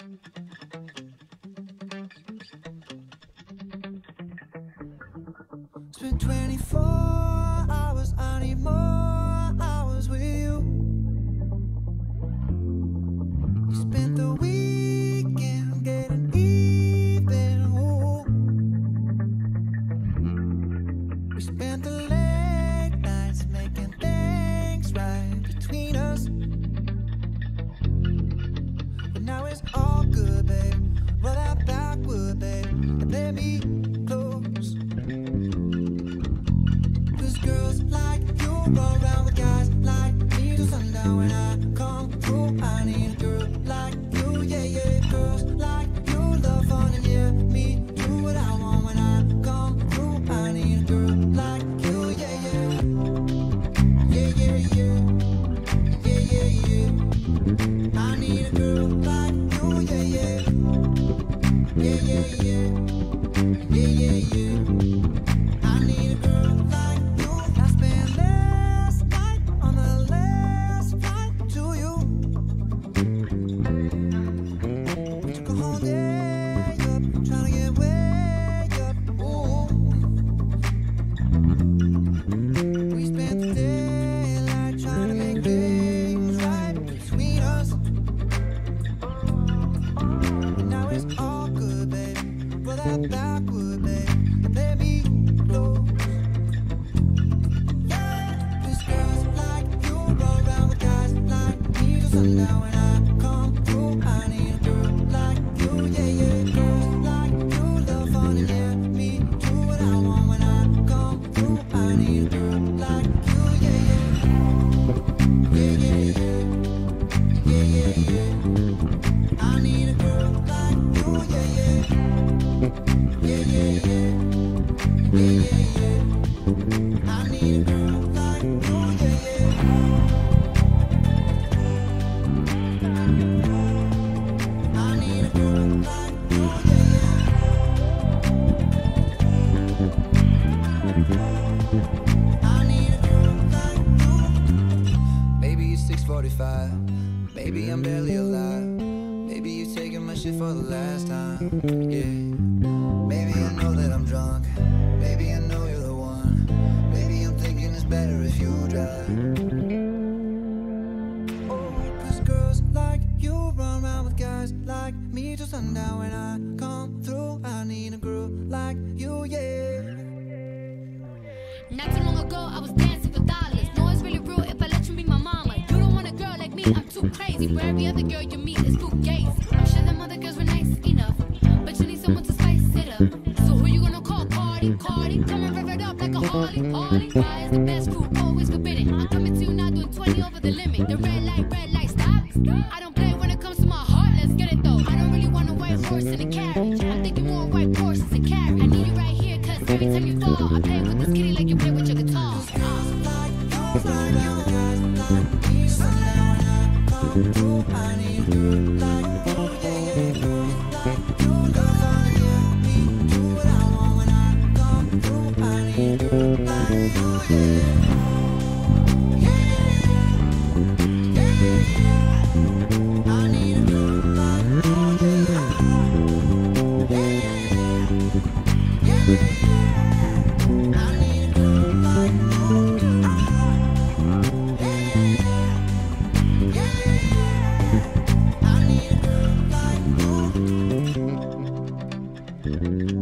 It's been 24 hours, I need more hours with you. We spent the weekend getting even, ooh. We spent the late nights making things right between us. But now it's all good, babe. Roll that backward, babe, and let me close. Cause girls like you roll around with guys like me till sundown. When I come through, I need a girl like you, yeah, yeah. Girls like you love fun and yeah, me do what I want. When I come through, I need a girl like you, yeah, yeah. Yeah, yeah, yeah. Yeah, yeah, yeah. I need a girl like you, yeah, yeah. Yeah, yeah, yeah. Yeah, yeah, yeah. I need a girl like you. I spent last night on the last flight to you. We took a whole day up, trying to get way up. Ooh. We spent the daylight trying to make things right between us. And now it's all good, baby. Roll that backward, babe, and let me close. Yeah, 'cause girls like you roll around with guys like me till sundown. When I come through, I need a girl like you, yeah, yeah. Girls like you love fun and yeah, me do what I want. When I come through, I need a girl like you, yeah, yeah. Yeah, yeah, yeah. Yeah, yeah, yeah. I need a girl like you, yeah, yeah. Yeah, yeah, yeah. Yeah, yeah, yeah. I need a girl like you, yeah, yeah. I need a girl like you, yeah, yeah. I need a girl like you. Maybe it's 6:45. Maybe I'm barely alive. Maybe you're taking my shit for the last time. Yeah. Maybe I know that I'm drunk. Maybe I know you're the one. Maybe I'm thinking it's better if you drive. Oh, 'cause girls like you run around with guys like me till sundown. When I come through, I need a girl like you, yeah. Not too long ago, I was dancing for dollars. No, it's really real if I let you be my mama. You don't want a girl like me, I'm too crazy. Where every other girl you meet is too gazy. I'm sure them other girls were nice enough, but you need someone to spice it up. So who you gonna call? Cardi, Cardi. Come and rev it up like a Harley, Harley. Why is the best crew always forbidden? I'm coming to you now doing 20 over the limit. The red light, stop. I don't play when it comes to my heart, let's get it though. I don't really want a white horse in a carriage. I'm thinking more white horses and carriage. I need you right here, cause every time you fall, I play with this kitty like you play with your guitar. Girls like you run around with guys like me till sundown. When I come through, I need a girl like you, yeah, yeah. Girls like you love fun and yeah, me do what I want. When I come through, I need a girl like you, yeah, yeah. Yeah, yeah, yeah. I need a girl like you, yeah, yeah. Yeah, yeah, yeah. I need a girl like you. I need a girl like you.